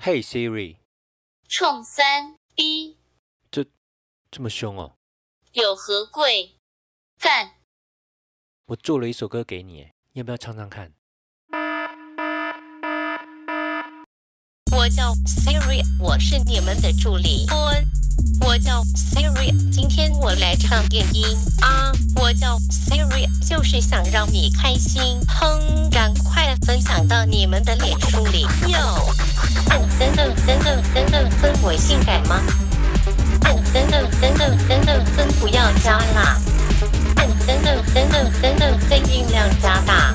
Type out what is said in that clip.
嘿 Siri， 冲3 B， 这么凶哦？ 有何贵？干！ 我做了一首歌给你，要不要唱唱看？ 我叫 Siri， 我是你们的助理。我叫 Siri， 今天我来唱电音啊！我叫 Siri， 就是想让你开心，哼，赶快分享到你们的脸书里。真的分我性感吗？真的分不要加辣。真的分音量加大。